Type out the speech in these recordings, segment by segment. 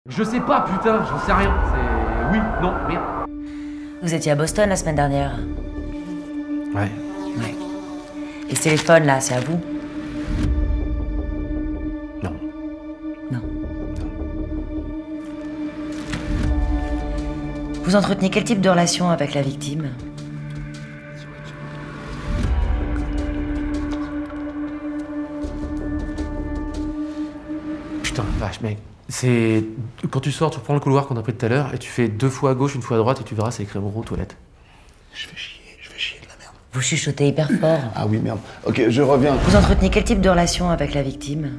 Je sais pas, putain, j'en sais rien. C'est... oui, non, rien. Vous étiez à Boston la semaine dernière. Ouais. Ouais. Et ce téléphone là, c'est à vous? Non. Non. Vous entretenez quel type de relation avec la victime? Putain, vache, mec. C'est... quand tu sors, tu reprends le couloir qu'on a pris tout à l'heure et tu fais 2 fois à gauche, 1 fois à droite et tu verras, c'est écrit en gros aux toilettes. Je fais chier de la merde. Vous chuchotez hyper fort. Ah oui, merde. Ok, je reviens. Vous entretenez quel type de relation avec la victime?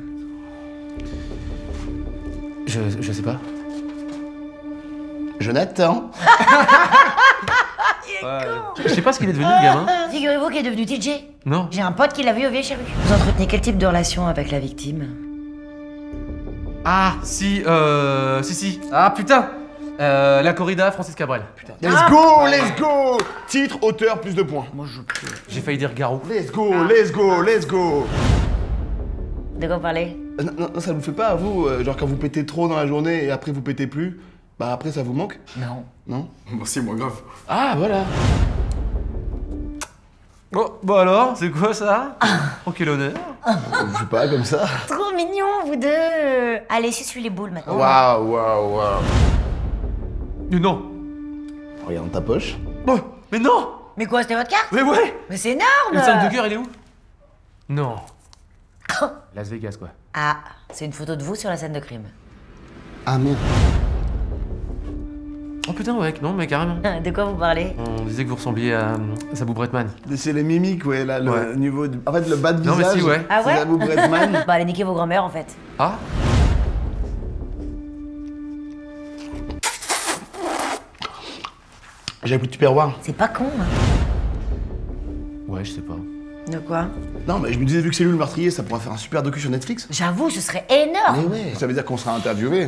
Je sais pas. Jonathan. Je sais pas ce qu'il est devenu, le gamin. Figurez-vous qu'il est devenu TJ. Non. J'ai un pote qui l'a vu au Vieux Charru. Vous entretenez quel type de relation avec la victime? Ah, si. Ah, putain. La corrida, Francis Cabrel. Putain. Let's go. Titre, auteur, plus de points. Moi je joue plus. J'ai failli dire Garou. Let's go. De quoi vous parlez? Non, ça vous fait pas à vous, genre quand vous pétez trop dans la journée et après vous pétez plus, bah après ça vous manque? Non. Non? Bon, c'est moins grave. Ah, voilà. Oh, bah alors, c'est quoi ça? Oh, quel honneur. Je sais pas, comme ça. Trop mignon, vous deux. Allez, suis les boules maintenant. Waouh. Mais non. Regarde ta poche. Oh, mais non. Mais quoi, c'était votre carte? Mais ouais. Mais c'est énorme. Le sac de cœur, il est où? Non. Las Vegas, quoi. Ah, c'est une photo de vous sur la scène de crime. Ah merde. Oh putain, ouais, non, mais carrément. De quoi vous parlez? On disait que vous ressembliez à Sabou Bretman. C'est les mimiques, ouais, là, le Ouais. niveau... En fait, le bas de Non, mais visage, si, ouais. Ah ouais? c'est Abou Bretman. Bah allez niquer vos grand-mères en fait. Ah. J'ai un coup de tupperware. C'est pas con, hein. Ouais, je sais pas. De quoi? Non, mais je me disais, vu que c'est lui le meurtrier, ça pourrait faire un super docu sur Netflix. J'avoue, ce serait énorme. Mais ouais, ça veut dire qu'on sera interviewé.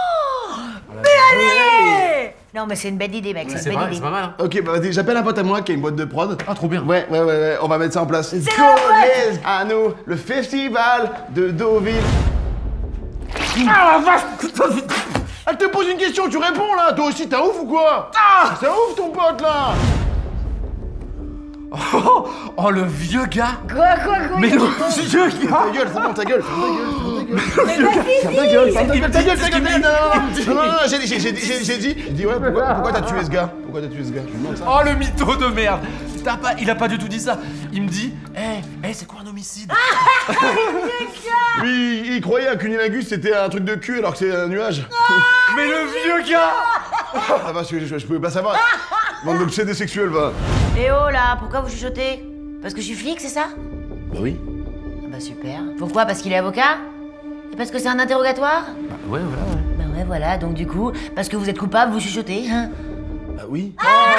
Allez non mais c'est une belle idée, mec, c'est C'est une belle pas, idée. mal, hein. Ok, bah vas-y, j'appelle un pote à moi qui a une boîte de prod. Ah, trop bien. Ouais, on va mettre ça en place. Let's go, à nous, le festival de Deauville. Ah la vache. Elle te pose une question, tu réponds là. Toi aussi, t'as ouf ou quoi? Ah, c'est ouf ton pote là. Oh, le vieux gars. Quoi Mais le vieux gars. Ta gueule, c'est bon, ta gueule, Mais vas-y, ta gueule. Non, j'ai dit, ouais, pourquoi t'as tué ce gars? Je lui demande ça. Oh, le mytho de merde. Il a pas du tout dit ça. Il me dit, c'est quoi un homicide? Lui, il croyait à cunilingus c'était un truc de cul alors que c'est un nuage. Mais le vieux gars. Ah bah, je pouvais pas savoir. Bande d'obsédés sexuels, va. Eh oh là, pourquoi vous chuchotez? Parce que je suis flic, c'est ça? Bah oui. Ah bah super. Pourquoi? Parce qu'il est avocat? Et parce que c'est un interrogatoire? Bah, ouais, voilà, ouais. Bah ouais, voilà, donc du coup, parce que vous êtes coupable, vous chuchotez, hein? Bah oui.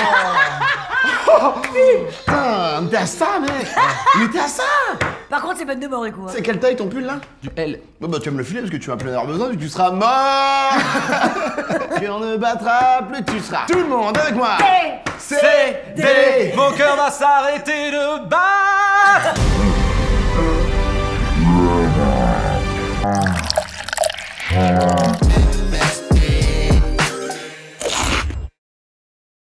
Putain, t'es à ça, mec. Mais t'es à ça. Par contre, c'est bonne de mort, du coup. Hein. C'est quelle taille ton pull là? Du L. Bon bah tu vas me le filer parce que tu vas plein avoir besoin vu que tu seras mort. Tu en ne battras plus, tu seras. Tout le monde avec moi. C'est mon cœur va s'arrêter de battre.